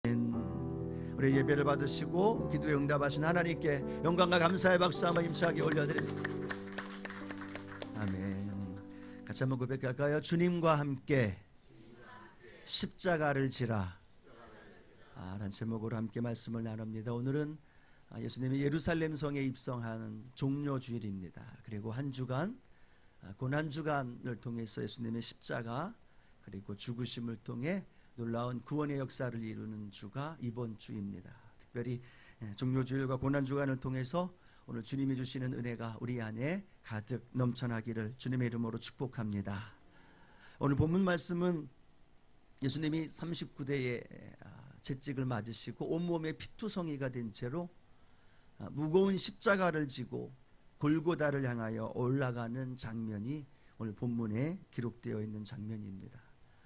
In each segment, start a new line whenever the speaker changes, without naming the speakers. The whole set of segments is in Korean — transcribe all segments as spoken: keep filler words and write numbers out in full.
우리 예배를 받으시고 기도에 응답하신 하나님께 영광과 감사의 박수 한번 힘차게 올려드립니다. 아멘. 같이 한번 고백할까요? 주님과 함께 십자가를 지라. 아, 라는 제목으로 함께 말씀을 나눕니다. 오늘은 예수님이 예루살렘 성에 입성하는 종료주일입니다. 그리고 한 주간 고난주간을 통해서 예수님의 십자가 그리고 죽으심을 통해 놀라운 구원의 역사를 이루는 주가 이번 주입니다. 특별히 종료주일과 고난주간을 통해서 오늘 주님이 주시는 은혜가 우리 안에 가득 넘쳐나기를 주님의 이름으로 축복합니다. 오늘 본문 말씀은 예수님이 삼십구 대의 채찍을 맞으시고 온몸에 피투성이가 된 채로 무거운 십자가를 지고 골고다를 향하여 올라가는 장면이 오늘 본문에 기록되어 있는 장면입니다.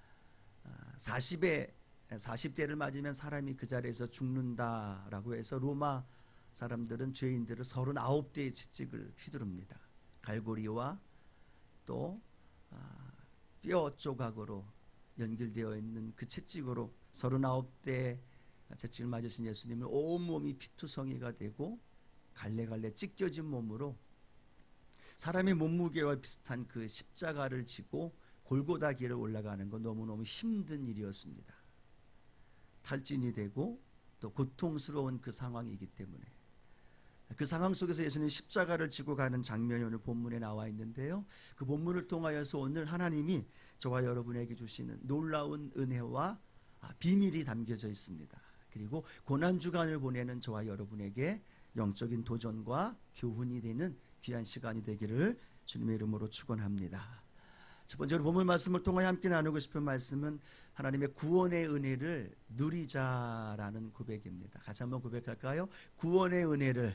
사십에 사십 대를 맞으면 사람이 그 자리에서 죽는다라고 해서 로마 사람들은 죄인들을 서른아홉 대의 채찍을 휘두릅니다. 갈고리와 또 뼈 조각으로 연결되어 있는 그 채찍으로 서른아홉 대의 채찍을 맞으신 예수님은 온몸이 피투성이가 되고 갈래갈래 찢겨진 몸으로 사람의 몸무게와 비슷한 그 십자가를 지고 골고다 길을 올라가는 건 너무너무 힘든 일이었습니다. 탈진이 되고 또 고통스러운 그 상황이기 때문에 그 상황 속에서 예수님 십자가를 지고 가는 장면이 오늘 본문에 나와 있는데요. 그 본문을 통하여서 오늘 하나님이 저와 여러분에게 주시는 놀라운 은혜와 비밀이 담겨져 있습니다. 그리고 고난주간을 보내는 저와 여러분에게 영적인 도전과 교훈이 되는 귀한 시간이 되기를 주님의 이름으로 축원합니다. 첫 번째로 본문 말씀을 통하여 함께 나누고 싶은 말씀은 하나님의 구원의 은혜를 누리자라는 고백입니다. 같이 한번 고백할까요? 구원의 은혜를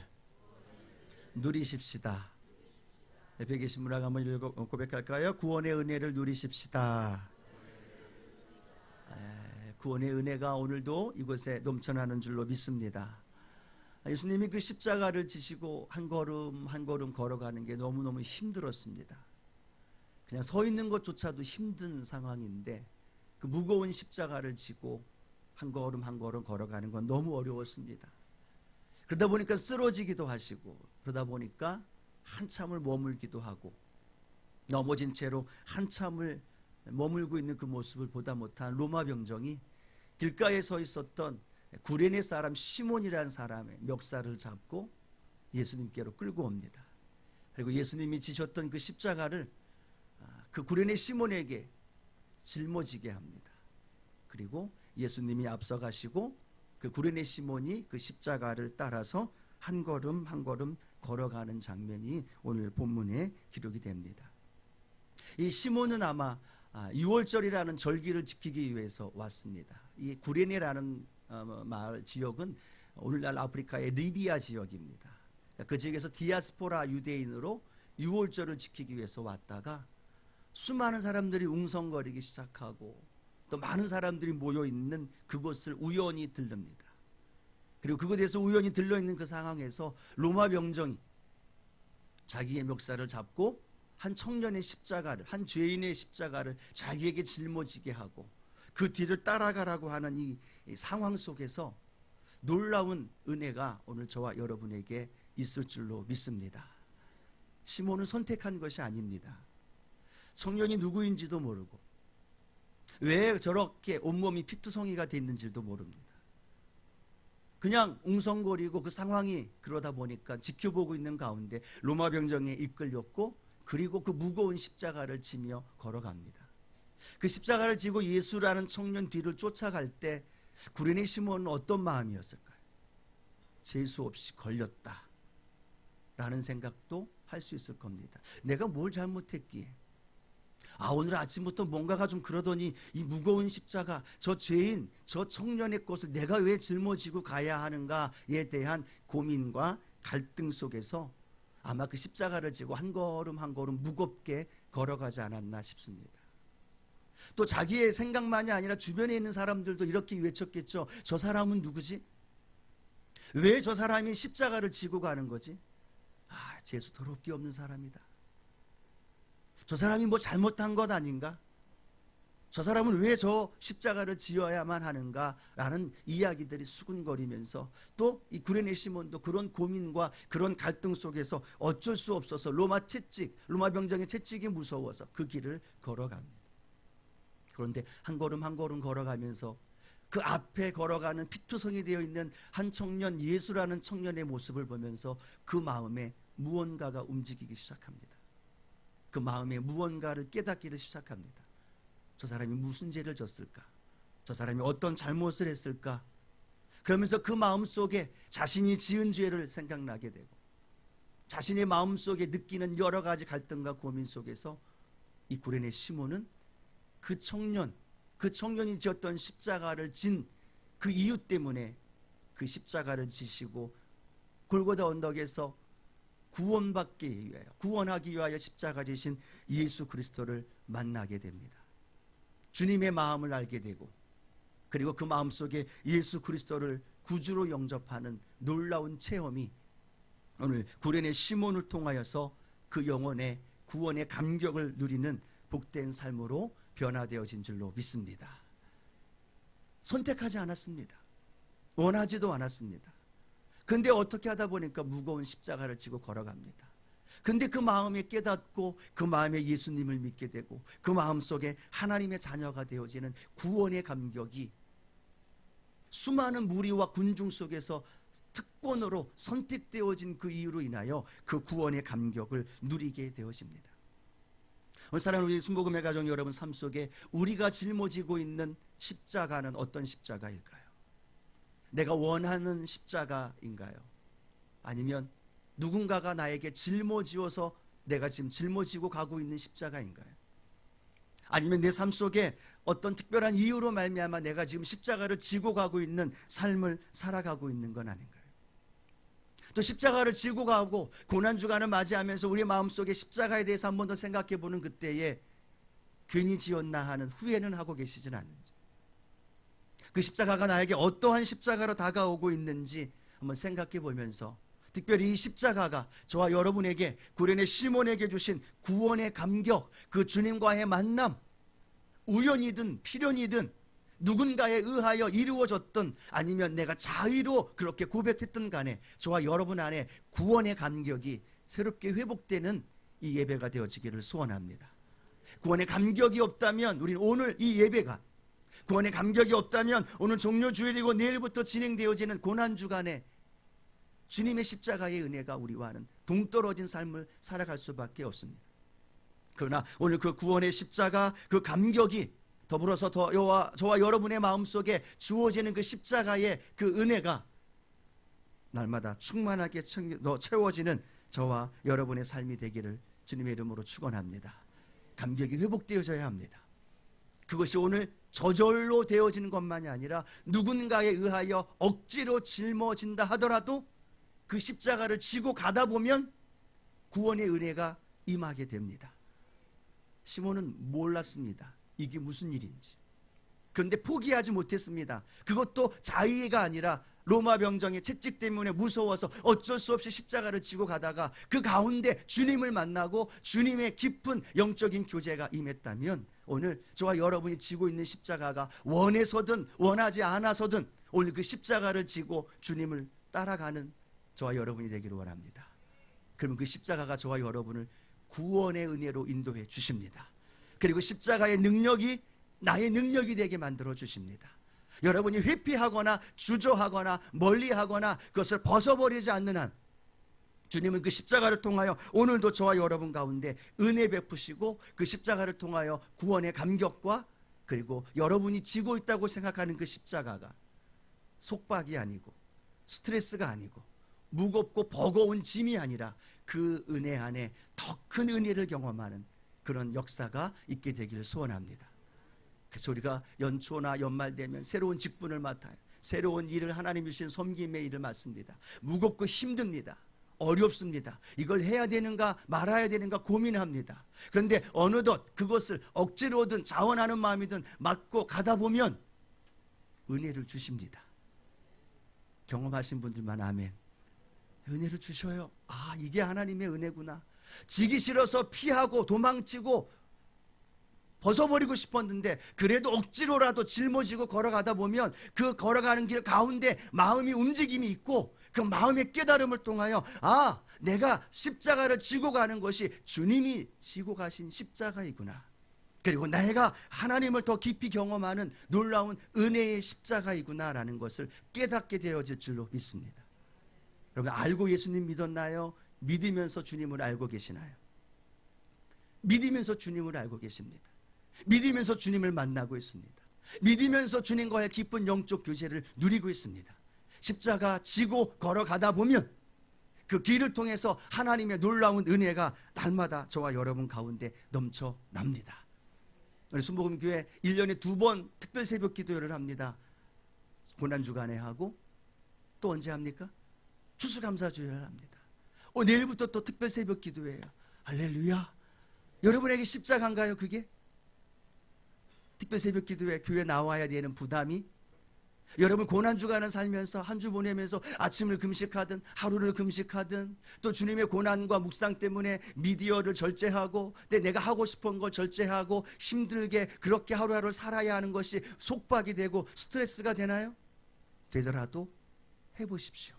누리십시다. 옆에 계신 분과 한번 읽어 고백할까요? 구원의 은혜를 누리십시다. 에, 구원의 은혜가 오늘도 이곳에 넘쳐나는 줄로 믿습니다. 예수님이 그 십자가를 지시고 한 걸음 한 걸음 걸어가는 게 너무너무 힘들었습니다. 그냥 서 있는 것조차도 힘든 상황인데 그 무거운 십자가를 지고 한 걸음 한 걸음 걸어가는 건 너무 어려웠습니다. 그러다 보니까 쓰러지기도 하시고 그러다 보니까 한참을 머물기도 하고 넘어진 채로 한참을 머물고 있는 그 모습을 보다 못한 로마 병정이 길가에 서 있었던 구레네 사람 시몬이라는 사람의 멱살을 잡고 예수님께로 끌고 옵니다. 그리고 예수님이 지셨던 그 십자가를 그 구레네 시몬에게 짊어지게 합니다. 그리고 예수님이 앞서가시고 그 구레네 시몬이 그 십자가를 따라서 한 걸음 한 걸음 걸어가는 장면이 오늘 본문에 기록이 됩니다. 이 시몬은 아마 유월절이라는 절기를 지키기 위해서 왔습니다. 이 구레네라는 마을 지역은 오늘날 아프리카의 리비아 지역입니다. 그 지역에서 디아스포라 유대인으로 유월절을 지키기 위해서 왔다가 수많은 사람들이 웅성거리기 시작하고 또 많은 사람들이 모여있는 그곳을 우연히 들릅니다. 그리고 그곳에서 우연히 들러있는 그 상황에서 로마 병정이 자기의 멱살을 잡고 한 청년의 십자가를, 한 죄인의 십자가를 자기에게 짊어지게 하고 그 뒤를 따라가라고 하는 이, 이 상황 속에서 놀라운 은혜가 오늘 저와 여러분에게 있을 줄로 믿습니다. 시몬은 선택한 것이 아닙니다. 청년이 누구인지도 모르고 왜 저렇게 온몸이 피투성이가 됐는지도 모릅니다. 그냥 웅성거리고 그 상황이 그러다 보니까 지켜보고 있는 가운데 로마 병정에 이끌렸고 그리고 그 무거운 십자가를 지며 걸어갑니다. 그 십자가를 지고 예수라는 청년 뒤를 쫓아갈 때 구레네 시몬은 어떤 마음이었을까요? 재수 없이 걸렸다 라는 생각도 할 수 있을 겁니다. 내가 뭘 잘못했기에 아 오늘 아침부터 뭔가가 좀 그러더니 이 무거운 십자가 저 죄인 저 청년의 것을 내가 왜 짊어지고 가야 하는가에 대한 고민과 갈등 속에서 아마 그 십자가를 지고 한 걸음 한 걸음 무겁게 걸어가지 않았나 싶습니다. 또 자기의 생각만이 아니라 주변에 있는 사람들도 이렇게 외쳤겠죠. 저 사람은 누구지? 왜 저 사람이 십자가를 지고 가는 거지? 아 재수 더럽게 없는 사람이다. 저 사람이 뭐 잘못한 것 아닌가? 저 사람은 왜 저 십자가를 지어야만 하는가라는 이야기들이 수군거리면서 또 이 구레네 시몬도 그런 고민과 그런 갈등 속에서 어쩔 수 없어서 로마 채찍, 로마 병정의 채찍이 무서워서 그 길을 걸어갑니다. 그런데 한 걸음 한 걸음 걸어가면서 그 앞에 걸어가는 피투성이 되어 있는 한 청년, 예수라는 청년의 모습을 보면서 그 마음에 무언가가 움직이기 시작합니다. 그 마음에 무언가를 깨닫기를 시작합니다. 저 사람이 무슨 죄를 졌을까? 저 사람이 어떤 잘못을 했을까? 그러면서 그 마음속에 자신이 지은 죄를 생각나게 되고 자신의 마음속에 느끼는 여러 가지 갈등과 고민 속에서 이 구레네 시몬은 그 청년, 그 청년이 지었던 십자가를 진 그 이유 때문에 그 십자가를 지시고 골고다 언덕에서 구원받기 위하여, 구원하기 위하여 십자가 지신 예수 그리스도를 만나게 됩니다. 주님의 마음을 알게 되고 그리고 그 마음속에 예수 그리스도를 구주로 영접하는 놀라운 체험이 오늘 구레네 시몬을 통하여서 그 영혼의 구원의 감격을 누리는 복된 삶으로 변화되어진 줄로 믿습니다. 선택하지 않았습니다. 원하지도 않았습니다. 근데 어떻게 하다 보니까 무거운 십자가를 지고 걸어갑니다. 근데 그 마음에 깨닫고 그 마음에 예수님을 믿게 되고 그 마음속에 하나님의 자녀가 되어지는 구원의 감격이 수많은 무리와 군중 속에서 특권으로 선택되어진 그 이유로 인하여 그 구원의 감격을 누리게 되어집니다. 오늘 사랑하는 우리 순복음의 가족 여러분 삶 속에 우리가 짊어지고 있는 십자가는 어떤 십자가일까요? 내가 원하는 십자가인가요? 아니면 누군가가 나에게 짊어지어서 내가 지금 짊어지고 가고 있는 십자가인가요? 아니면 내 삶 속에 어떤 특별한 이유로 말미암아 내가 지금 십자가를 지고 가고 있는 삶을 살아가고 있는 건 아닌가요? 또 십자가를 지고 가고 고난주간을 맞이하면서 우리 마음속에 십자가에 대해서 한 번 더 생각해 보는 그때에 괜히 지었나 하는 후회는 하고 계시진 않는지, 그 십자가가 나에게 어떠한 십자가로 다가오고 있는지 한번 생각해 보면서 특별히 이 십자가가 저와 여러분에게 구레네 시몬에게 주신 구원의 감격, 그 주님과의 만남, 우연이든 필연이든 누군가에 의하여 이루어졌던 아니면 내가 자의로 그렇게 고백했던 간에 저와 여러분 안에 구원의 감격이 새롭게 회복되는 이 예배가 되어지기를 소원합니다. 구원의 감격이 없다면 우리는 오늘 이 예배가, 구원의 감격이 없다면 오늘 종료주일이고 내일부터 진행되어지는 고난주간에 주님의 십자가의 은혜가 우리와는 동떨어진 삶을 살아갈 수밖에 없습니다. 그러나 오늘 그 구원의 십자가, 그 감격이 더불어서 저와, 저와 여러분의 마음속에 주어지는 그 십자가의 그 은혜가 날마다 충만하게 채워지는 저와 여러분의 삶이 되기를 주님의 이름으로 축원합니다. 감격이 회복되어져야 합니다. 그것이 오늘 저절로 되어지는 것만이 아니라 누군가에 의하여 억지로 짊어진다 하더라도 그 십자가를 지고 가다 보면 구원의 은혜가 임하게 됩니다. 시몬은 몰랐습니다. 이게 무슨 일인지. 그런데 포기하지 못했습니다. 그것도 자의가 아니라 로마 병정의 채찍 때문에 무서워서 어쩔 수 없이 십자가를 지고 가다가 그 가운데 주님을 만나고 주님의 깊은 영적인 교제가 임했다면 오늘 저와 여러분이 지고 있는 십자가가 원해서든 원하지 않아서든 오늘 그 십자가를 지고 주님을 따라가는 저와 여러분이 되기를 원합니다. 그러면 그 십자가가 저와 여러분을 구원의 은혜로 인도해 주십니다. 그리고 십자가의 능력이 나의 능력이 되게 만들어 주십니다. 여러분이 회피하거나 주저하거나 멀리하거나 그것을 벗어버리지 않는 한 주님은 그 십자가를 통하여 오늘도 저와 여러분 가운데 은혜 베푸시고 그 십자가를 통하여 구원의 감격과 그리고 여러분이 지고 있다고 생각하는 그 십자가가 속박이 아니고 스트레스가 아니고 무겁고 버거운 짐이 아니라 그 은혜 안에 더 큰 은혜를 경험하는 그런 역사가 있게 되기를 소원합니다. 그래서 우리가 연초나 연말 되면 새로운 직분을 맡아요. 새로운 일을 하나님이 주신 섬김의 일을 맡습니다. 무겁고 힘듭니다. 어렵습니다. 이걸 해야 되는가 말아야 되는가 고민합니다. 그런데 어느덧 그것을 억지로든 자원하는 마음이든 맡고 가다 보면 은혜를 주십니다. 경험하신 분들만 아멘. 은혜를 주셔요. 아, 이게 하나님의 은혜구나. 지기 싫어서 피하고 도망치고 벗어버리고 싶었는데 그래도 억지로라도 짊어지고 걸어가다 보면 그 걸어가는 길 가운데 마음이 움직임이 있고 그 마음의 깨달음을 통하여 아, 내가 십자가를 지고 가는 것이 주님이 지고 가신 십자가이구나. 그리고 내가 하나님을 더 깊이 경험하는 놀라운 은혜의 십자가이구나라는 것을 깨닫게 되어질 줄로 믿습니다. 여러분, 알고 예수님 믿었나요? 믿으면서 주님을 알고 계시나요? 믿으면서 주님을 알고 계십니다. 믿으면서 주님을 만나고 있습니다. 믿으면서 주님과의 깊은 영적 교제를 누리고 있습니다. 십자가 지고 걸어가다 보면 그 길을 통해서 하나님의 놀라운 은혜가 날마다 저와 여러분 가운데 넘쳐납니다. 우리 순복음교회 일 년에 두 번 특별 새벽 기도회를 합니다. 고난주간에 하고 또 언제 합니까? 추수감사주일을 합니다. 어, 내일부터 또 특별 새벽 기도회예요. 할렐루야. 여러분에게 십자가인가요 그게? 특별 새벽 기도회 교회 나와야 되는 부담이? 여러분 고난주간을 살면서 한 주 보내면서 아침을 금식하든 하루를 금식하든 또 주님의 고난과 묵상 때문에 미디어를 절제하고 내가 하고 싶은 걸 절제하고 힘들게 그렇게 하루하루를 살아야 하는 것이 속박이 되고 스트레스가 되나요? 되더라도 해보십시오.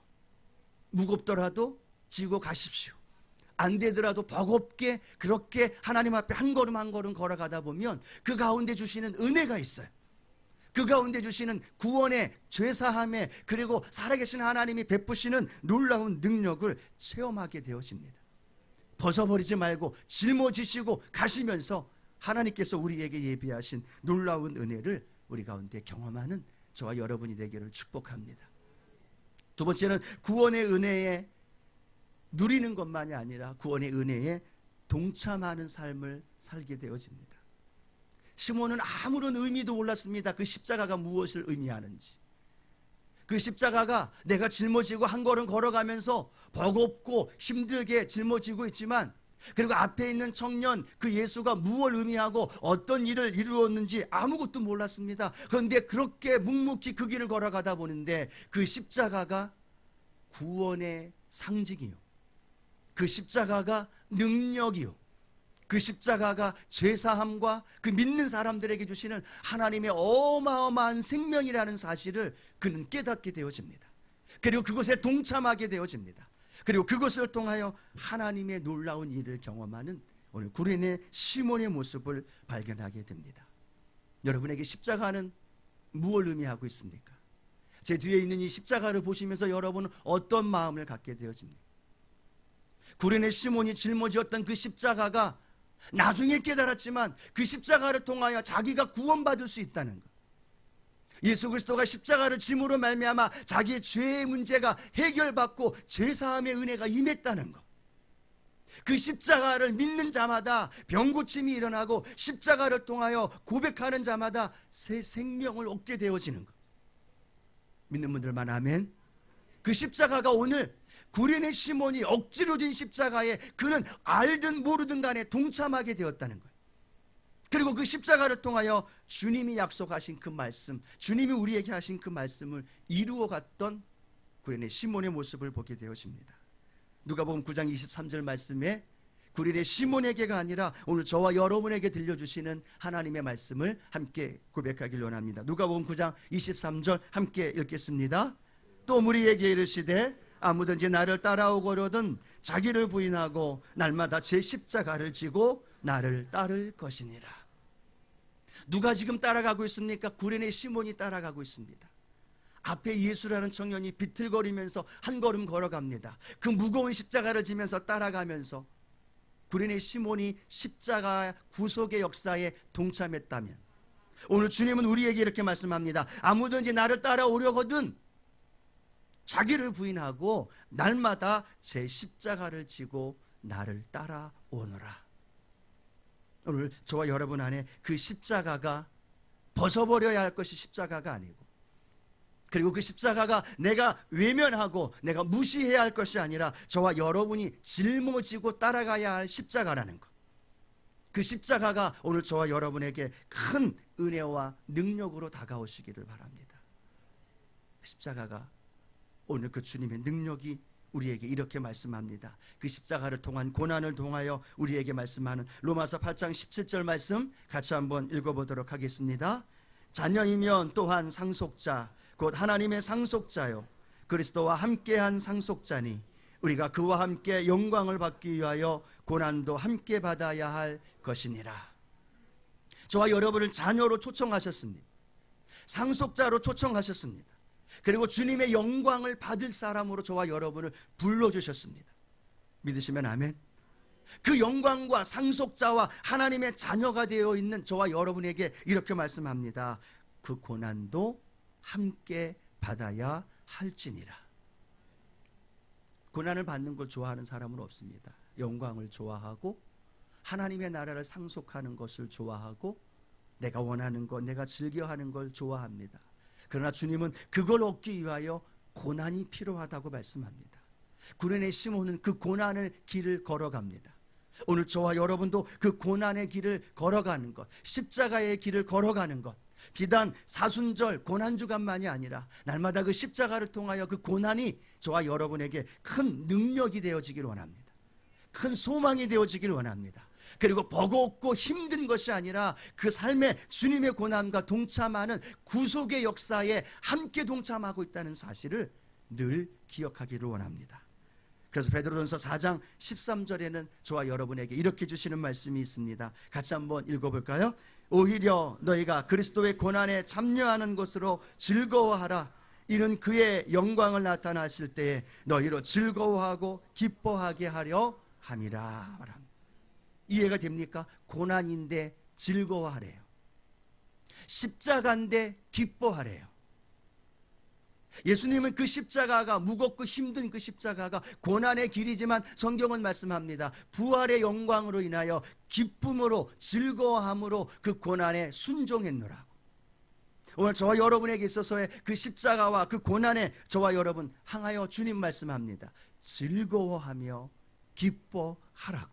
무겁더라도 지고 가십시오. 안 되더라도 버겁게 그렇게 하나님 앞에 한 걸음 한 걸음 걸어가다 보면 그 가운데 주시는 은혜가 있어요. 그 가운데 주시는 구원의 죄사함에 그리고 살아계신 하나님이 베푸시는 놀라운 능력을 체험하게 되어집니다. 벗어버리지 말고 짊어지시고 가시면서 하나님께서 우리에게 예비하신 놀라운 은혜를 우리 가운데 경험하는 저와 여러분이 되기를 축복합니다. 두 번째는 구원의 은혜에 누리는 것만이 아니라 구원의 은혜에 동참하는 삶을 살게 되어집니다. 시몬은 아무런 의미도 몰랐습니다. 그 십자가가 무엇을 의미하는지. 그 십자가가 내가 짊어지고 한 걸음 걸어가면서 버겁고 힘들게 짊어지고 있지만 그리고 앞에 있는 청년 그 예수가 무엇을 의미하고 어떤 일을 이루었는지 아무것도 몰랐습니다. 그런데 그렇게 묵묵히 그 길을 걸어가다 보는데 그 십자가가 구원의 상징이요, 그 십자가가 능력이요, 그 십자가가 죄사함과 그 믿는 사람들에게 주시는 하나님의 어마어마한 생명이라는 사실을 그는 깨닫게 되어집니다. 그리고 그것에 동참하게 되어집니다. 그리고 그것을 통하여 하나님의 놀라운 일을 경험하는 오늘 구레네 시몬의 모습을 발견하게 됩니다. 여러분에게 십자가는 무엇을 의미하고 있습니까? 제 뒤에 있는 이 십자가를 보시면서 여러분은 어떤 마음을 갖게 되어집니까? 구레네 시몬이 짊어지었던 그 십자가가 나중에 깨달았지만 그 십자가를 통하여 자기가 구원받을 수 있다는 것, 예수 그리스도가 십자가를 짐으로 말미암아 자기의 죄의 문제가 해결받고 죄사함의 은혜가 임했다는 것, 그 십자가를 믿는 자마다 병고침이 일어나고 십자가를 통하여 고백하는 자마다 새 생명을 얻게 되어지는 것, 믿는 분들만 아멘. 그 십자가가 오늘 구레네 시몬이 억지로 진 십자가에 그는 알든 모르든 간에 동참하게 되었다는 거예요. 그리고 그 십자가를 통하여 주님이 약속하신 그 말씀, 주님이 우리에게 하신 그 말씀을 이루어 갔던 구레네 시몬의 모습을 보게 되었습니다. 누가복음 구 장 이십삼 절 말씀에 구레네 시몬에게가 아니라 오늘 저와 여러분에게 들려주시는 하나님의 말씀을 함께 고백하길 원합니다. 누가복음 구 장 이십삼 절 함께 읽겠습니다. 또 우리에게 이르시되 아무든지 나를 따라오거든 자기를 부인하고 날마다 제 십자가를 지고 나를 따를 것이니라. 누가 지금 따라가고 있습니까? 구레네 시몬이 따라가고 있습니다. 앞에 예수라는 청년이 비틀거리면서 한 걸음 걸어갑니다. 그 무거운 십자가를 지면서 따라가면서 구레네 시몬이 십자가 구속의 역사에 동참했다면 오늘 주님은 우리에게 이렇게 말씀합니다. 아무든지 나를 따라오려거든 자기를 부인하고 날마다 제 십자가를 지고 나를 따라오너라. 오늘 저와 여러분 안에 그 십자가가 벗어버려야 할 것이 십자가가 아니고, 그리고 그 십자가가 내가 외면하고 내가 무시해야 할 것이 아니라 저와 여러분이 짊어지고 따라가야 할 십자가라는 것, 그 십자가가 오늘 저와 여러분에게 큰 은혜와 능력으로 다가오시기를 바랍니다. 십자가가 오늘 그 주님의 능력이 우리에게 이렇게 말씀합니다. 그 십자가를 통한 고난을 통하여 우리에게 말씀하는 로마서 팔 장 십칠 절 말씀 같이 한번 읽어보도록 하겠습니다. 자녀이면 또한 상속자 곧 하나님의 상속자요 그리스도와 함께한 상속자니 우리가 그와 함께 영광을 받기 위하여 고난도 함께 받아야 할 것이니라. 저와 여러분을 자녀로 초청하셨습니다. 상속자로 초청하셨습니다. 그리고 주님의 영광을 받을 사람으로 저와 여러분을 불러주셨습니다. 믿으시면 아멘. 그 영광과 상속자와 하나님의 자녀가 되어 있는 저와 여러분에게 이렇게 말씀합니다. 그 고난도 함께 받아야 할지니라. 고난을 받는 걸 좋아하는 사람은 없습니다. 영광을 좋아하고 하나님의 나라를 상속하는 것을 좋아하고 내가 원하는 것, 내가 즐겨하는 걸 좋아합니다. 그러나 주님은 그걸 얻기 위하여 고난이 필요하다고 말씀합니다. 구레네 시몬은 그 고난의 길을 걸어갑니다. 오늘 저와 여러분도 그 고난의 길을 걸어가는 것, 십자가의 길을 걸어가는 것, 비단 사순절 고난주간만이 아니라 날마다 그 십자가를 통하여 그 고난이 저와 여러분에게 큰 능력이 되어지길 원합니다. 큰 소망이 되어지길 원합니다. 그리고 버겁고 힘든 것이 아니라 그 삶에 주님의 고난과 동참하는 구속의 역사에 함께 동참하고 있다는 사실을 늘 기억하기를 원합니다. 그래서 베드로전서 사 장 십삼 절에는 저와 여러분에게 이렇게 주시는 말씀이 있습니다. 같이 한번 읽어볼까요? 오히려 너희가 그리스도의 고난에 참여하는 것으로 즐거워하라. 이는 그의 영광을 나타나실 때에 너희로 즐거워하고 기뻐하게 하려 함이라 말합니다. 이해가 됩니까? 고난인데 즐거워하래요. 십자가인데 기뻐하래요. 예수님은 그 십자가가 무겁고 힘든 그 십자가가 고난의 길이지만 성경은 말씀합니다. 부활의 영광으로 인하여 기쁨으로 즐거워함으로 그 고난에 순종했노라고. 오늘 저와 여러분에게 있어서의 그 십자가와 그 고난에 저와 여러분 향하여 주님 말씀합니다. 즐거워하며 기뻐하라고.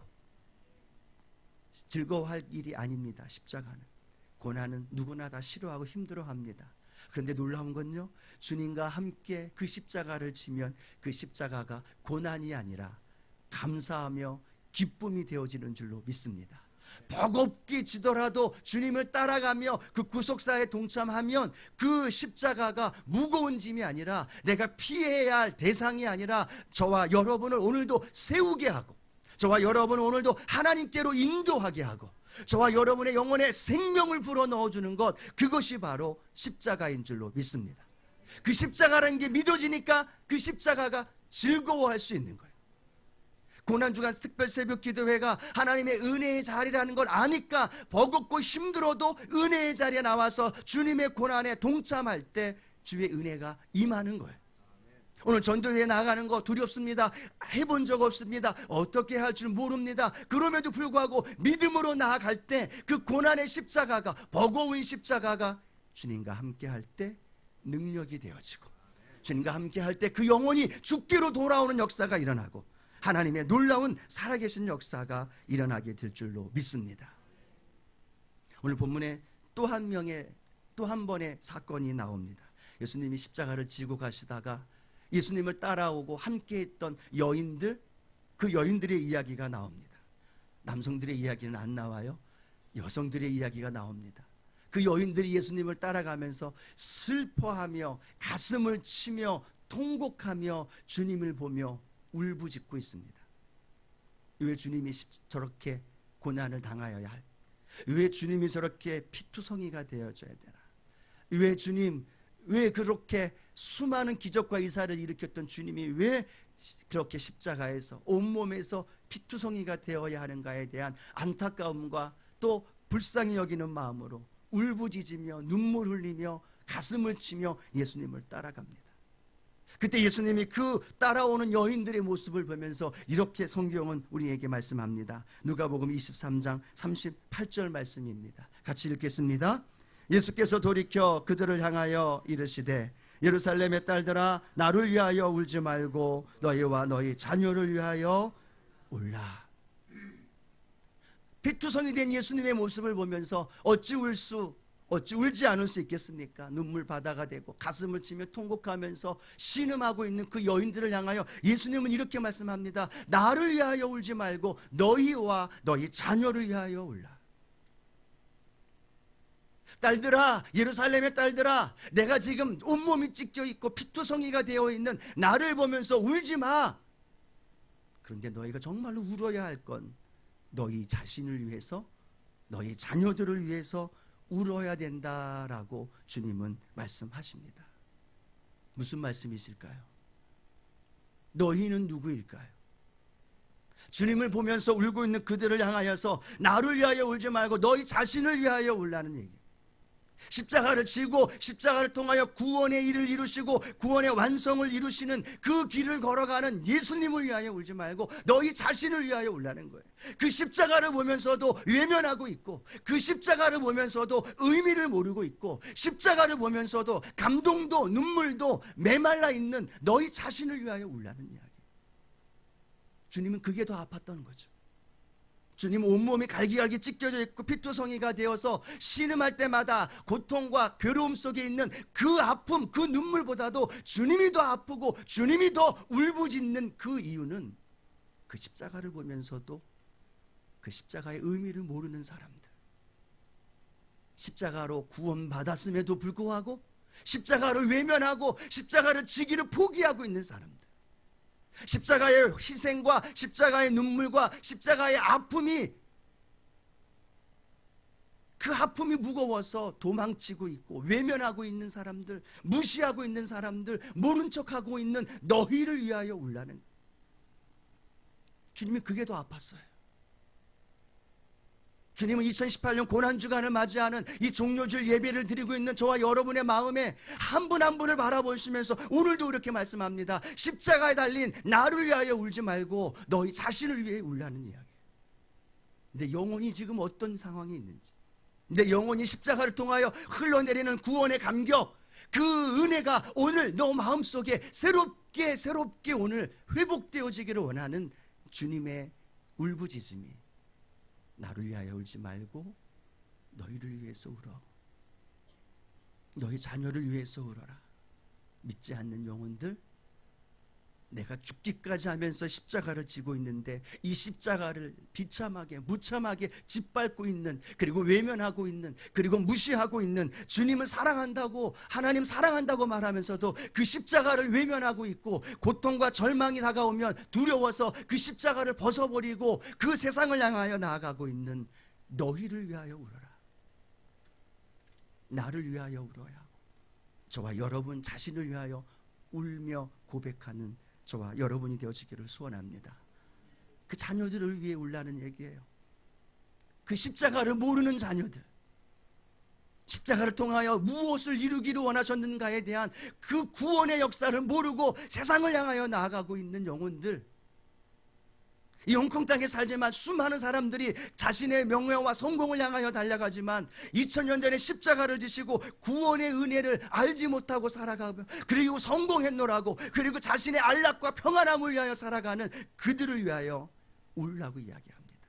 즐거워할 일이 아닙니다. 십자가는. 고난은 누구나 다 싫어하고 힘들어합니다. 그런데 놀라운 건요, 주님과 함께 그 십자가를 지면 그 십자가가 고난이 아니라 감사하며 기쁨이 되어지는 줄로 믿습니다. 버겁게 지더라도 주님을 따라가며 그 구속사에 동참하면 그 십자가가 무거운 짐이 아니라 내가 피해야 할 대상이 아니라 저와 여러분을 오늘도 세우게 하고 저와 여러분을 오늘도 하나님께로 인도하게 하고 저와 여러분의 영혼에 생명을 불어넣어주는 것, 그것이 바로 십자가인 줄로 믿습니다. 그 십자가라는 게 믿어지니까 그 십자가가 즐거워할 수 있는 거예요. 고난주간 특별 새벽 기도회가 하나님의 은혜의 자리라는 걸 아니까 버겁고 힘들어도 은혜의 자리에 나와서 주님의 고난에 동참할 때 주의 은혜가 임하는 거예요. 오늘 전도회에 나가는 거 두렵습니다. 해본 적 없습니다. 어떻게 할 줄 모릅니다. 그럼에도 불구하고 믿음으로 나아갈 때 그 고난의 십자가가, 버거운 십자가가 주님과 함께 할 때 능력이 되어지고 주님과 함께 할 때 그 영혼이 죽기로 돌아오는 역사가 일어나고 하나님의 놀라운 살아계신 역사가 일어나게 될 줄로 믿습니다. 오늘 본문에 또 한 명의 또 한 번의 사건이 나옵니다. 예수님이 십자가를 지고 가시다가 예수님을 따라오고 함께했던 여인들, 그 여인들의 이야기가 나옵니다. 남성들의 이야기는 안 나와요. 여성들의 이야기가 나옵니다. 그 여인들이 예수님을 따라가면서 슬퍼하며 가슴을 치며 통곡하며 주님을 보며 울부짖고 있습니다. 왜 주님이 저렇게 고난을 당하여야 할? 왜 주님이 저렇게 피투성이가 되어져야 되나? 왜 주님, 왜 그렇게 수많은 기적과 이사를 일으켰던 주님이 왜 그렇게 십자가에서 온몸에서 피투성이가 되어야 하는가에 대한 안타까움과 또 불쌍히 여기는 마음으로 울부짖으며 눈물 흘리며 가슴을 치며 예수님을 따라갑니다. 그때 예수님이 그 따라오는 여인들의 모습을 보면서 이렇게 성경은 우리에게 말씀합니다. 누가복음 이십삼 장 삼십팔 절 말씀입니다. 같이 읽겠습니다. 예수께서 돌이켜 그들을 향하여 이르시되 예루살렘의 딸들아 나를 위하여 울지 말고 너희와 너희 자녀를 위하여 울라. 피투성이 된 예수님의 모습을 보면서 어찌 울 수 어찌 울지 않을 수 있겠습니까? 눈물 바다가 되고 가슴을 치며 통곡하면서 신음하고 있는 그 여인들을 향하여 예수님은 이렇게 말씀합니다. 나를 위하여 울지 말고 너희와 너희 자녀를 위하여 울라. 딸들아, 예루살렘의 딸들아, 내가 지금 온몸이 찢겨 있고 피투성이가 되어 있는 나를 보면서 울지 마. 그런데 너희가 정말로 울어야 할 건 너희 자신을 위해서, 너희 자녀들을 위해서 울어야 된다라고 주님은 말씀하십니다. 무슨 말씀이실까요? 너희는 누구일까요? 주님을 보면서 울고 있는 그들을 향하여서 나를 위하여 울지 말고 너희 자신을 위하여 울라는 얘기. 십자가를 지고 십자가를 통하여 구원의 일을 이루시고 구원의 완성을 이루시는 그 길을 걸어가는 예수님을 위하여 울지 말고 너희 자신을 위하여 울라는 거예요. 그 십자가를 보면서도 외면하고 있고, 그 십자가를 보면서도 의미를 모르고 있고, 십자가를 보면서도 감동도 눈물도 메말라 있는 너희 자신을 위하여 울라는 이야기. 주님은 그게 더 아팠던 거죠. 주님 온몸이 갈기갈기 찢겨져 있고 피투성이가 되어서 신음할 때마다 고통과 괴로움 속에 있는 그 아픔, 그 눈물보다도 주님이 더 아프고 주님이 더 울부짖는 그 이유는 그 십자가를 보면서도 그 십자가의 의미를 모르는 사람들, 십자가로 구원받았음에도 불구하고 십자가를 외면하고 십자가를 지기를 포기하고 있는 사람들, 십자가의 희생과 십자가의 눈물과 십자가의 아픔이, 그 아픔이 무거워서 도망치고 있고 외면하고 있는 사람들, 무시하고 있는 사람들, 모른 척하고 있는 너희를 위하여 울라는, 주님이 그게 더 아팠어요. 주님은 이천십팔 년 고난주간을 맞이하는 이 종료주일 예배를 드리고 있는 저와 여러분의 마음에 한 분 한 분을 바라보시면서 오늘도 이렇게 말씀합니다. 십자가에 달린 나를 위하여 울지 말고 너희 자신을 위해 울라는 이야기. 내 영혼이 지금 어떤 상황이 있는지, 내 영혼이 십자가를 통하여 흘러내리는 구원의 감격, 그 은혜가 오늘 너 마음속에 새롭게 새롭게 오늘 회복되어지기를 원하는 주님의 울부짖음이, 나를 위하여 울지 말고 너희를 위해서 울어, 너희 자녀를 위해서 울어라. 믿지 않는 영혼들, 내가 죽기까지 하면서 십자가를 지고 있는데 이 십자가를 비참하게 무참하게 짓밟고 있는, 그리고 외면하고 있는, 그리고 무시하고 있는, 주님은 사랑한다고, 하나님 사랑한다고 말하면서도 그 십자가를 외면하고 있고, 고통과 절망이 다가오면 두려워서 그 십자가를 벗어버리고 그 세상을 향하여 나아가고 있는 너희를 위하여 울어라. 나를 위하여 울어야 하고 저와 여러분 자신을 위하여 울며 고백하는 저와 여러분이 되어지기를 소원합니다. 그 자녀들을 위해 울라는 얘기예요. 그 십자가를 모르는 자녀들, 십자가를 통하여 무엇을 이루기를 원하셨는가에 대한 그 구원의 역사를 모르고 세상을 향하여 나아가고 있는 영혼들, 이 홍콩 땅에 살지만 수많은 사람들이 자신의 명예와 성공을 향하여 달려가지만 이천 년 전에 십자가를 지시고 구원의 은혜를 알지 못하고 살아가며, 그리고 성공했노라고, 그리고 자신의 안락과 평안함을 위하여 살아가는 그들을 위하여 울라고 이야기합니다.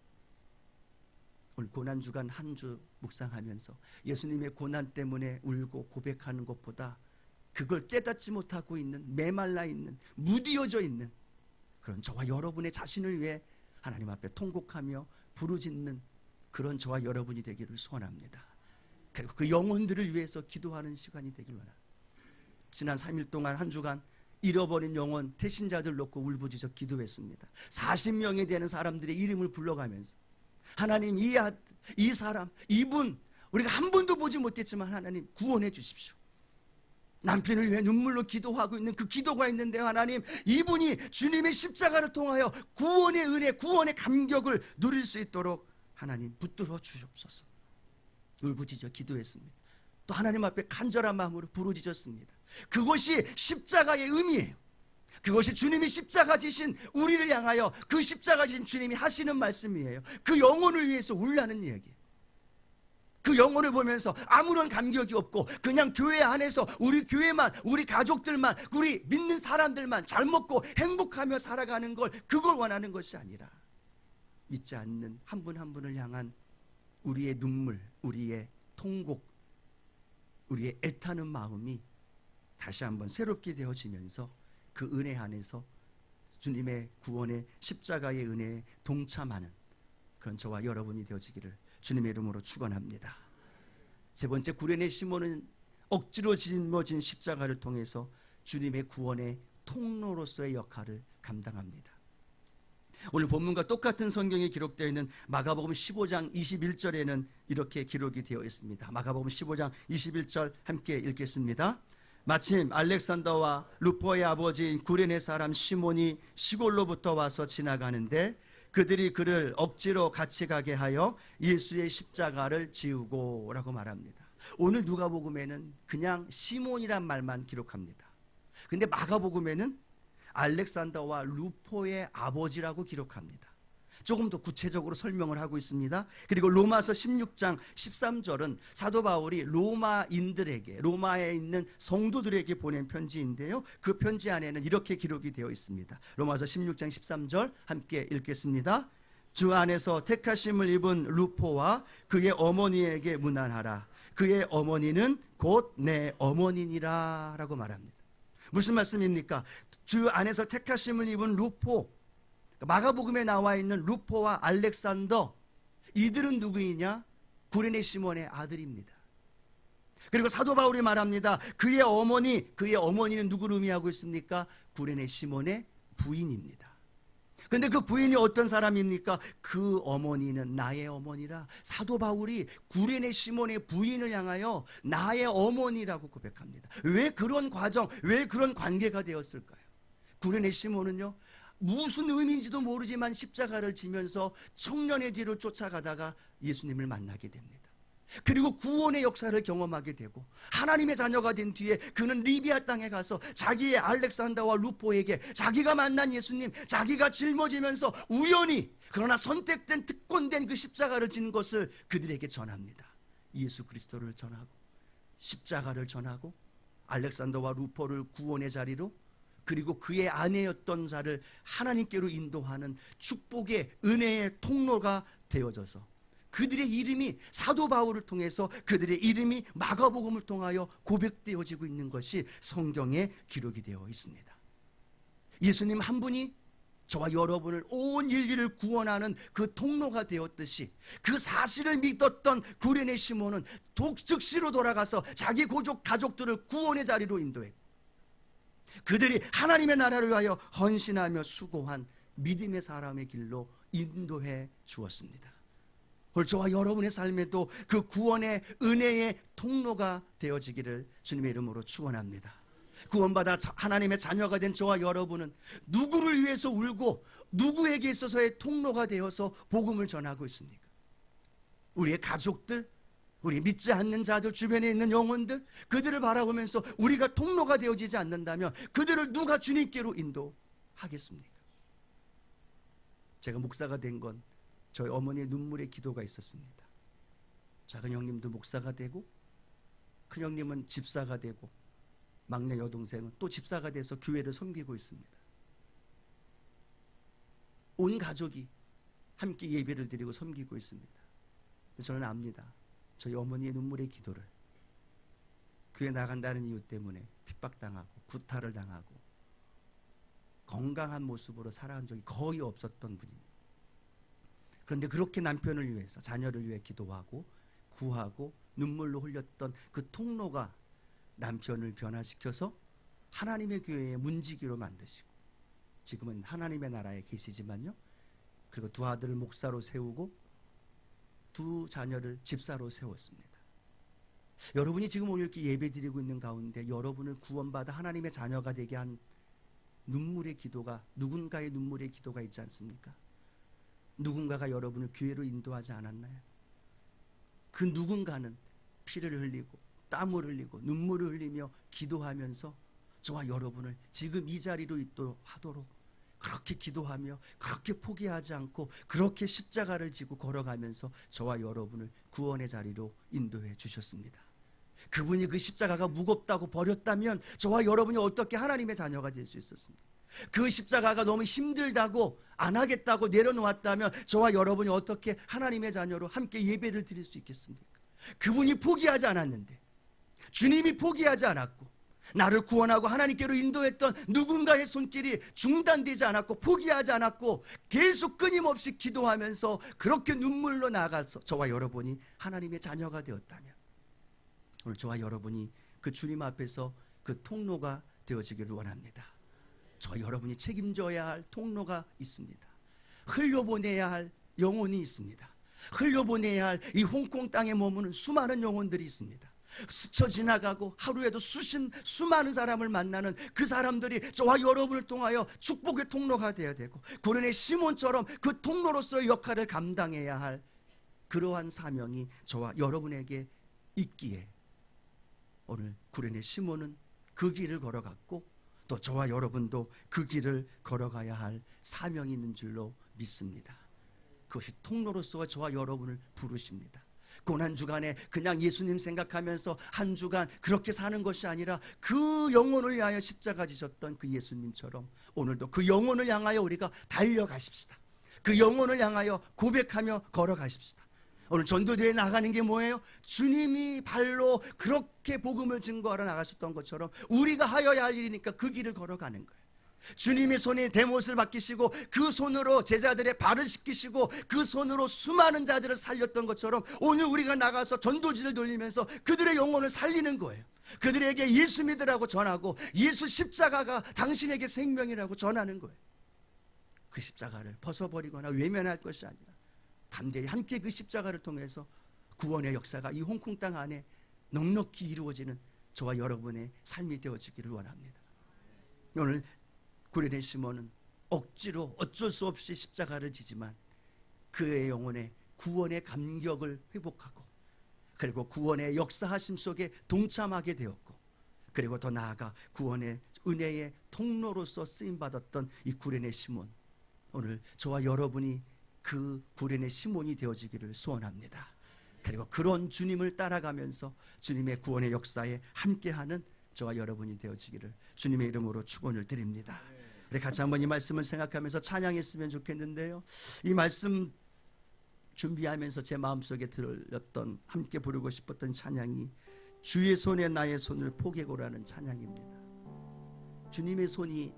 오늘 고난주간 한 주 묵상하면서 예수님의 고난 때문에 울고 고백하는 것보다 그걸 깨닫지 못하고 있는, 메말라 있는, 무디어져 있는 그런 저와 여러분의 자신을 위해 하나님 앞에 통곡하며 부르짖는 그런 저와 여러분이 되기를 소원합니다. 그리고 그 영혼들을 위해서 기도하는 시간이 되길 원합니다. 지난 삼 일 동안 한 주간 잃어버린 영혼, 태신자들 놓고 울부짖어 기도했습니다. 사십 명이 되는 사람들의 이름을 불러가면서 하나님, 이, 아, 이 사람, 이분 우리가 한 번도 보지 못했지만 하나님 구원해 주십시오. 남편을 위해 눈물로 기도하고 있는 그 기도가 있는데 하나님, 이분이 주님의 십자가를 통하여 구원의 은혜, 구원의 감격을 누릴 수 있도록 하나님 붙들어 주시옵소서. 울부짖어 기도했습니다. 또 하나님 앞에 간절한 마음으로 부르짖었습니다. 그것이 십자가의 의미예요. 그것이 주님이 십자가 지신 우리를 향하여 그 십자가 지신 주님이 하시는 말씀이에요. 그 영혼을 위해서 울라는 이야기예요. 그 영혼을 보면서 아무런 감격이 없고 그냥 교회 안에서 우리 교회만, 우리 가족들만, 우리 믿는 사람들만 잘 먹고 행복하며 살아가는 걸, 그걸 원하는 것이 아니라 믿지 않는 한 분 한 분을 향한 우리의 눈물, 우리의 통곡, 우리의 애타는 마음이 다시 한번 새롭게 되어지면서 그 은혜 안에서 주님의 구원의 십자가의 은혜에 동참하는 그런 저와 여러분이 되어지기를 주님의 이름으로 축원합니다. 세 번째, 구레네 시몬은 억지로 짊어진 십자가를 통해서 주님의 구원의 통로로서의 역할을 감당합니다. 오늘 본문과 똑같은 성경에 기록되어 있는 마가복음 십오 장 이십일 절에는 이렇게 기록이 되어 있습니다. 마가복음 십오 장 이십일 절 함께 읽겠습니다. 마침 알렉산더와 루포의 아버지인 구레네 사람 시몬이 시골로부터 와서 지나가는데 그들이 그를 억지로 같이 가게 하여 예수의 십자가를 지우고 라고 말합니다. 오늘 누가복음에는 그냥 시몬이란 말만 기록합니다. 근데 마가복음에는 알렉산더와 루포의 아버지라고 기록합니다. 조금 더 구체적으로 설명을 하고 있습니다. 그리고 로마서 십육 장 십삼 절은 사도 바울이 로마인들에게, 로마에 있는 성도들에게 보낸 편지인데요, 그 편지 안에는 이렇게 기록이 되어 있습니다. 로마서 십육 장 십삼 절 함께 읽겠습니다. 주 안에서 택하심을 입은 루포와 그의 어머니에게 문안하라. 그의 어머니는 곧 내 어머니니라 라고 말합니다. 무슨 말씀입니까? 주 안에서 택하심을 입은 루포, 마가복음에 나와 있는 루포와 알렉산더, 이들은 누구이냐? 구레네 시몬의 아들입니다. 그리고 사도 바울이 말합니다. 그의 어머니, 그의 어머니는 누구를 의미하고 있습니까? 구레네 시몬의 부인입니다. 근데 그 부인이 어떤 사람입니까? 그 어머니는 나의 어머니라. 사도 바울이 구레네 시몬의 부인을 향하여 나의 어머니라고 고백합니다. 왜 그런 과정, 왜 그런 관계가 되었을까요? 구레네 시몬은요, 무슨 의미인지도 모르지만 십자가를 지면서 청년의 뒤를 쫓아가다가 예수님을 만나게 됩니다. 그리고 구원의 역사를 경험하게 되고 하나님의 자녀가 된 뒤에 그는 리비아 땅에 가서 자기의 알렉산더와 루포에게 자기가 만난 예수님, 자기가 짊어지면서 우연히 그러나 선택된 특권된 그 십자가를 진 것을 그들에게 전합니다. 예수 그리스도를 전하고 십자가를 전하고 알렉산더와 루포를 구원의 자리로, 그리고 그의 아내였던 자를 하나님께로 인도하는 축복의 은혜의 통로가 되어져서 그들의 이름이 사도 바울을 통해서 그들의 이름이 마가복음을 통하여 고백되어지고 있는 것이 성경에 기록이 되어 있습니다. 예수님 한 분이 저와 여러분을 온 인류를 구원하는 그 통로가 되었듯이 그 사실을 믿었던 구레네 시몬은 즉시로 돌아가서 자기 고족 가족들을 구원의 자리로 인도했고 그들이 하나님의 나라를 위하여 헌신하며 수고한 믿음의 사람의 길로 인도해 주었습니다. 오늘 저와 여러분의 삶에도 그 구원의 은혜의 통로가 되어지기를 주님의 이름으로 축원합니다. 구원받아 하나님의 자녀가 된 저와 여러분은 누구를 위해서 울고 누구에게 있어서의 통로가 되어서 복음을 전하고 있습니까? 우리의 가족들, 우리 믿지 않는 자들, 주변에 있는 영혼들, 그들을 바라보면서 우리가 통로가 되어지지 않는다면 그들을 누가 주님께로 인도하겠습니까? 제가 목사가 된 건 저희 어머니의 눈물의 기도가 있었습니다. 작은 형님도 목사가 되고 큰 형님은 집사가 되고 막내 여동생은 또 집사가 돼서 교회를 섬기고 있습니다. 온 가족이 함께 예배를 드리고 섬기고 있습니다. 저는 압니다. 저희 어머니의 눈물의 기도를, 교회 나간다는 이유 때문에 핍박당하고 구타를 당하고 건강한 모습으로 살아온 적이 거의 없었던 분입니다. 그런데 그렇게 남편을 위해서, 자녀를 위해 기도하고 구하고 눈물로 흘렸던 그 통로가 남편을 변화시켜서 하나님의 교회의 문지기로 만드시고 지금은 하나님의 나라에 계시지만요, 그리고 두 아들을 목사로 세우고 두 자녀를 집사로 세웠습니다. 여러분이 지금 오늘 이렇게 예배드리고 있는 가운데 여러분을 구원받아 하나님의 자녀가 되게 한 눈물의 기도가, 누군가의 눈물의 기도가 있지 않습니까? 누군가가 여러분을 교회로 인도하지 않았나요? 그 누군가는 피를 흘리고 땀을 흘리고 눈물을 흘리며 기도하면서 저와 여러분을 지금 이 자리로 인도하도록 그렇게 기도하며 그렇게 포기하지 않고 그렇게 십자가를 지고 걸어가면서 저와 여러분을 구원의 자리로 인도해 주셨습니다. 그분이 그 십자가가 무겁다고 버렸다면 저와 여러분이 어떻게 하나님의 자녀가 될 수 있었습니까? 그 십자가가 너무 힘들다고 안 하겠다고 내려놓았다면 저와 여러분이 어떻게 하나님의 자녀로 함께 예배를 드릴 수 있겠습니까? 그분이 포기하지 않았는데, 주님이 포기하지 않았고, 나를 구원하고 하나님께로 인도했던 누군가의 손길이 중단되지 않았고 포기하지 않았고 계속 끊임없이 기도하면서 그렇게 눈물로 나가서 저와 여러분이 하나님의 자녀가 되었다면, 오늘 저와 여러분이 그 주님 앞에서 그 통로가 되어지기를 원합니다. 저와 여러분이 책임져야 할 통로가 있습니다. 흘려보내야 할 영혼이 있습니다. 흘려보내야 할 이 홍콩 땅에 머무는 수많은 영혼들이 있습니다. 스쳐 지나가고 하루에도 수십, 수많은 사람을 만나는 그 사람들이 저와 여러분을 통하여 축복의 통로가 되어야 되고, 구레네 시몬처럼 그 통로로서의 역할을 감당해야 할 그러한 사명이 저와 여러분에게 있기에 오늘 구레네 시몬은 그 길을 걸어갔고, 또 저와 여러분도 그 길을 걸어가야 할 사명이 있는 줄로 믿습니다. 그것이 통로로서 저와 여러분을 부르십니다. 고난 주간에 그냥 예수님 생각하면서 한 주간 그렇게 사는 것이 아니라 그 영혼을 위하여 십자가 지셨던 그 예수님처럼 오늘도 그 영혼을 향하여 우리가 달려가십시다. 그 영혼을 향하여 고백하며 걸어가십시다. 오늘 전도대에 나가는 게 뭐예요? 주님이 발로 그렇게 복음을 증거하러 나가셨던 것처럼 우리가 하여야 할 일이니까 그 길을 걸어가는 거예요. 주님의 손에 대못을 맡기시고 그 손으로 제자들의 발을 씻기시고 그 손으로 수많은 자들을 살렸던 것처럼 오늘 우리가 나가서 전도지를 돌리면서 그들의 영혼을 살리는 거예요. 그들에게 예수 믿으라고 전하고 예수 십자가가 당신에게 생명이라고 전하는 거예요. 그 십자가를 벗어버리거나 외면할 것이 아니라 담대히 함께 그 십자가를 통해서 구원의 역사가 이 홍콩 땅 안에 넉넉히 이루어지는 저와 여러분의 삶이 되어지기를 원합니다. 오늘 구레네 시몬은 억지로 어쩔 수 없이 십자가를 지지만 그의 영혼의 구원의 감격을 회복하고, 그리고 구원의 역사하심 속에 동참하게 되었고, 그리고 더 나아가 구원의 은혜의 통로로서 쓰임받았던 이 구레네 시몬, 오늘 저와 여러분이 그 구레네 시몬이 되어지기를 소원합니다. 그리고 그런 주님을 따라가면서 주님의 구원의 역사에 함께하는 저와 여러분이 되어지기를 주님의 이름으로 축원을 드립니다. 우리 같이 한번 이 말씀을 생각하면서 찬양했으면 좋겠는데요, 이 말씀 준비하면서 제 마음속에 들렸던, 함께 부르고 싶었던 찬양이 주의 손에 나의 손을 포개고라는 찬양입니다. 주님의 손이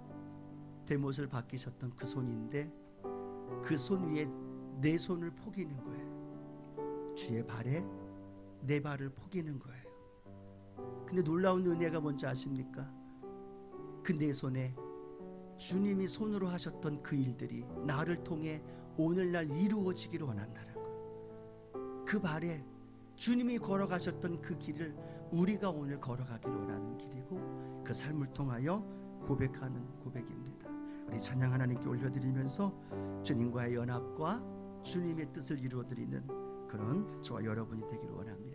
대못을 받기셨던 그 손인데 그 손 위에 내 손을 포기는 거예요. 주의 발에 내 발을 포기는 거예요. 근데 놀라운 은혜가 뭔지 아십니까? 그 내 손에 주님이 손으로 하셨던 그 일들이 나를 통해 오늘날 이루어지기를 원한다는 거예요. 그 발에 주님이 걸어가셨던 그 길을 우리가 오늘 걸어가기를 원하는 길이고, 그 삶을 통하여 고백하는 고백입니다. 우리 찬양 하나님께 올려드리면서 주님과의 연합과 주님의 뜻을 이루어드리는 그런 저와 여러분이 되기를 원합니다.